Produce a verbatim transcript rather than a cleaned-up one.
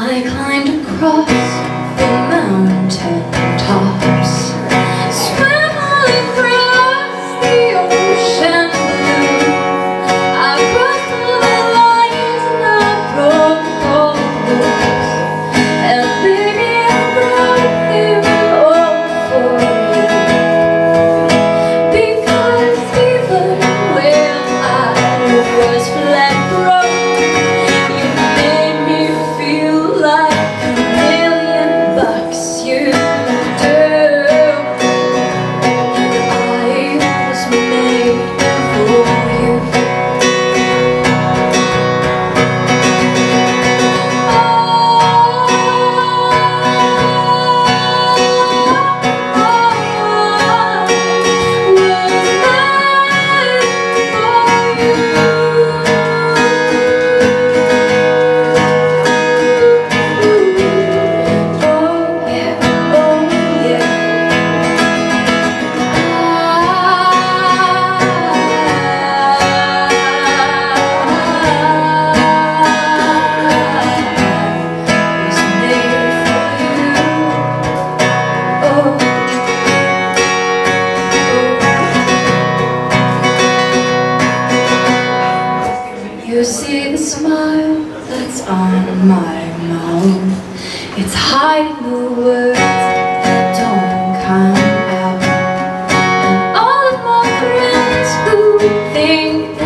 I climbed across the mountain tops, swam all across the ocean blue. I crossed all the lines and I broke all the rules, and baby I broke them all for you, because even when I was flat broke, you made me feel like a million bucks. You do. I was made for you. You see the smile that's on my mouth, it's hiding the words that don't come out. And all of my friends who think